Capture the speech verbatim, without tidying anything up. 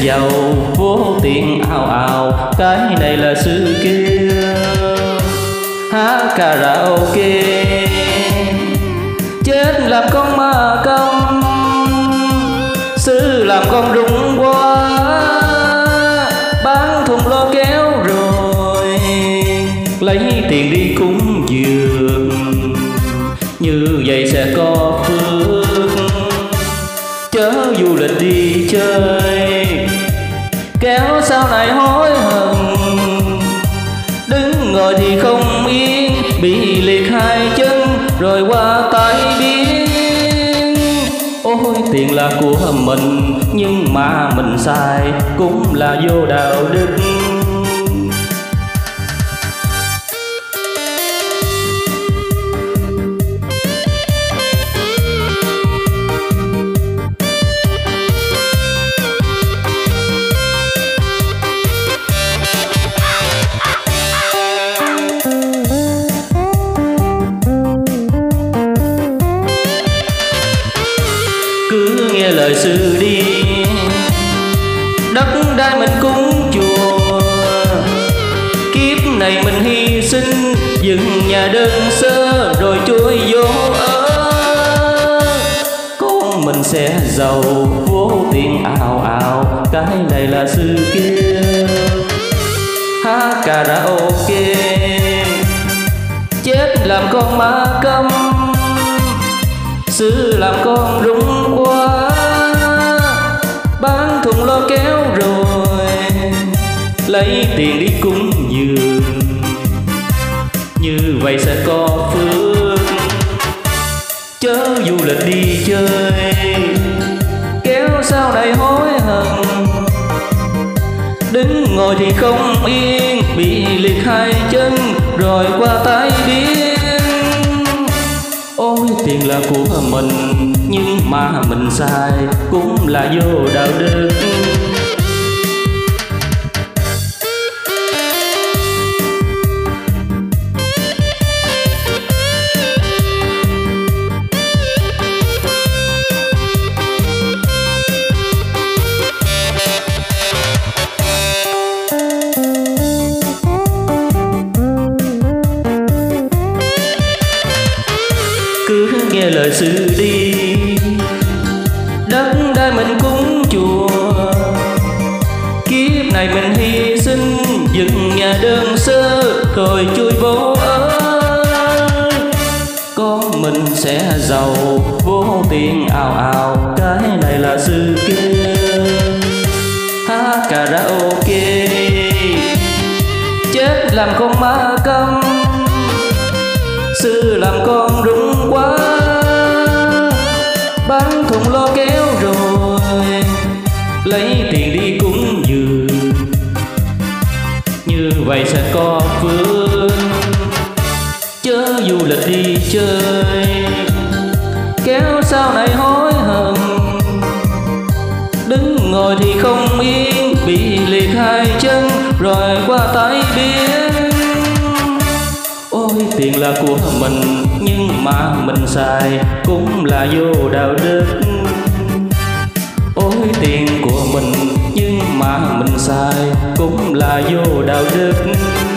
giàu vô tiền ào ào, cái này là xưa kia. Hát karaoke chết làm con ma công, xứ làm con rụng quá, bán thùng lo kéo rồi lấy tiền đi cúng dường. Như vậy sẽ có phước, chớ du lịch đi chơi, kéo sau này hối hận. Đứng ngồi thì không yên, bị liệt hai chân rồi qua tai biến. Ôi tiền là của mình nhưng mà mình xài cũng là vô đạo đức. Cứ nghe lời sư đi, đất đai mình cúng chùa. Kiếp này mình hy sinh, dựng nhà đơn sơ rồi chui vô ở. Con mình sẽ giàu vô tiền ào ào, cái này là sư kia. Hát karaoke chết làm con ma câm, xứ làm con rung quá, bán thùng lo kéo rồi lấy tiền đi cúng dường. Như vậy sẽ có phước, chớ du lịch đi chơi, kéo sau này hối hận. Đứng ngồi thì không yên, bị liệt hai chân rồi qua tai biến. Ôi tiền là của mình nhưng mà mình xài cũng là vô đạo đức. Cứ nghe lời sư đi, đất đai mình cúng chùa. Kiếp này mình hy sinh, dựng nhà đơn sơ rồi chui vô ở. Con mình sẽ giàu vô tiền ào ào, cái này là sư kia. Hát karaoke chết làm con ma câm, xưa làm con rung quá, bán thùng lo kéo rồi lấy tiền đi cúng dường. Như vậy sẽ có phước, chớ du lịch đi chơi, kéo sau này hối hận. Đứng ngồi thì không yên, bị liệt hai chân rồi qua tai biến. Ôi tiền là của mình nhưng mà mình xài cũng là vô đạo đức. Ôi tiền của mình nhưng mà mình xài cũng là vô đạo đức.